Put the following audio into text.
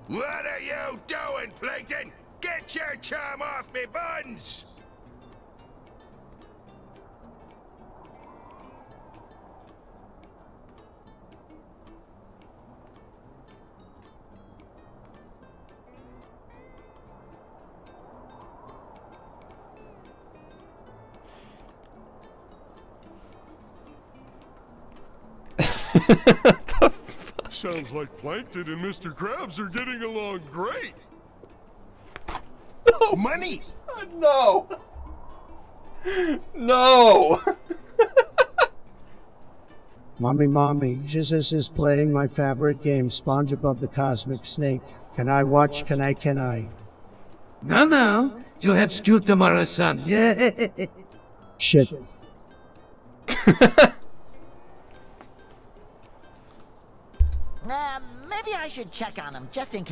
What are you doing, Plankton? Get your chum off me, Buns! Sounds like Plankton and Mr. Krabs are getting along great. No. Money! No. No. Mommy, Jesus is playing my favorite game, SpongeBob the Cosmic Snake. Can I watch? Can I? No. You have school tomorrow, son. Yeah. Shit. Maybe I should check on him, just in case.